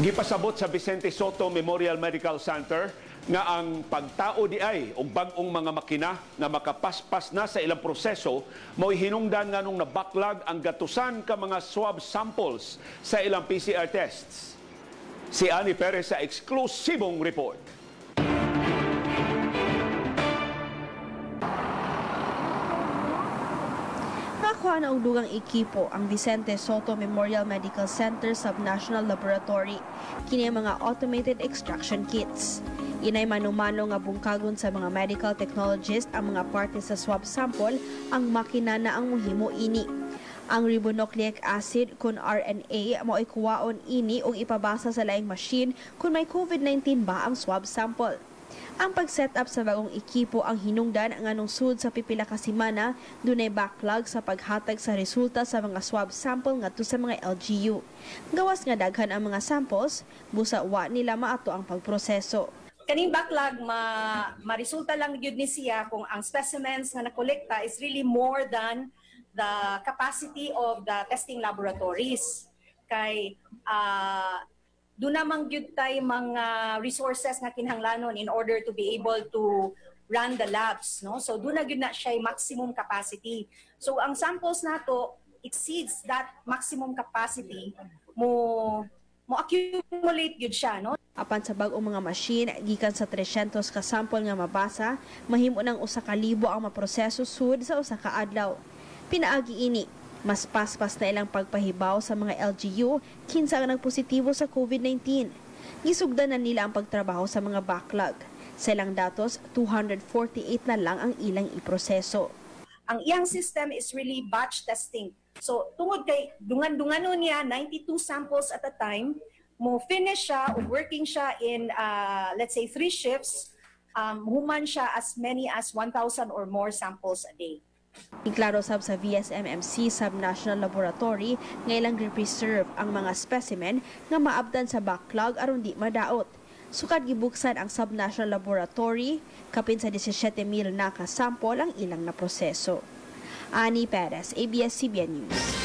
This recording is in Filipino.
Gipasabot sa Vicente Soto Memorial Medical Center nga ang pagtao di ay og bag-ong mga makina nga makapaspas na sa ilang proseso mo'y hinungdan nga nung nabaklag ang gatusan ka mga swab samples sa ilang PCR tests. Si Ani Perez sa eksklusibong report. Nakuha na og dugang ekipo ang Vicente Soto Memorial Medical Center Subnational Laboratory kini mga automated extraction kits. Inay manumano nga bungkagon sa mga medical technologist ang mga parte sa swab sample ang makina na ang muhimo ini. Ang ribonucleic acid kun RNA mao ikuwaon ini og ipabasa sa laing machine kung may COVID-19 ba ang swab sample. Ang pag-set up sa bagong ekipo ang hinungdan nganong sud sa pipila ka semana dunay backlog sa paghatag sa resulta sa mga swab sample ngadto sa mga LGU. Gawas nga daghan ang mga samples, busa wa nila maato ang pagproseso. Kaning backlog ma-resulta lang gyud ni siya kung ang specimens nga nakolekta is really more than the capacity of the testing laboratories. Kay doon namang gyud tay mga resources nga kinahanglanon in order to be able to run the labs, no? So doon na gyud na siya maximum capacity. So ang samples nato exceeds that maximum capacity mo accumulate gyud siya, no? Apan sa bag-ong mga machine gikan sa 300 ka sample nga mabasa, mahimo ng 1,000 ang maproseso sud sa usa ka adlaw. Pinaagi ini mas paspas na ilang pagpahibaw sa mga LGU kinsa ang nagpositibo sa COVID-19. Gisugdan na nila ang pagtrabaho sa mga backlog. Sa ilang datos, 248 na lang ang ilang iproseso. Ang iyang system is really batch testing. So tungod kay dungan-dunganon niya 92 samples at a time, mo finish siya o working siya in let's say 3 shifts, human siya as many as 1,000 or more samples a day. Iklaro sab sa VSMMC Subnational Laboratory nga ilang reserve ang mga specimen nga maabdan sa backlog aron di madaot. Sukad gibuksan ang Subnational Laboratory, kapin sa 17,000 na ka sample ang ilang na proseso. Ani Perez, ABS-CBN News.